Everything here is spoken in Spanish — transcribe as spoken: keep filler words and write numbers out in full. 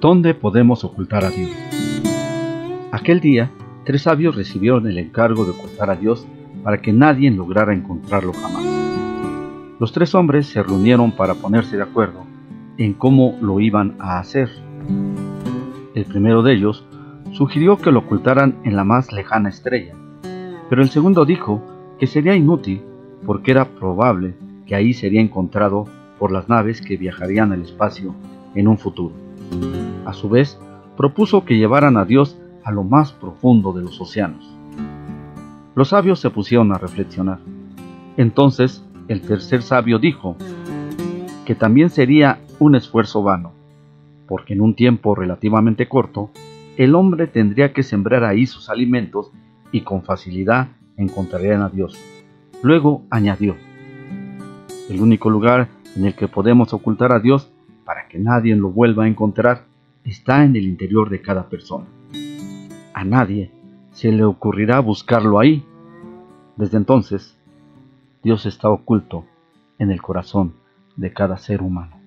¿Dónde podemos ocultar a Dios? Aquel día, tres sabios recibieron el encargo de ocultar a Dios para que nadie lograra encontrarlo jamás. Los tres hombres se reunieron para ponerse de acuerdo en cómo lo iban a hacer. El primero de ellos sugirió que lo ocultaran en la más lejana estrella, pero el segundo dijo que sería inútil porque era probable que ahí sería encontrado por las naves que viajarían al espacio en un futuro. A su vez, propuso que llevaran a Dios a lo más profundo de los océanos. Los sabios se pusieron a reflexionar. Entonces, el tercer sabio dijo que también sería un esfuerzo vano, porque en un tiempo relativamente corto, el hombre tendría que sembrar ahí sus alimentos y con facilidad encontrarían a Dios. Luego añadió: el único lugar en el que podemos ocultar a Dios para que nadie lo vuelva a encontrar está en el interior de cada persona. A nadie se le ocurrirá buscarlo ahí. Desde entonces, Dios está oculto en el corazón de cada ser humano.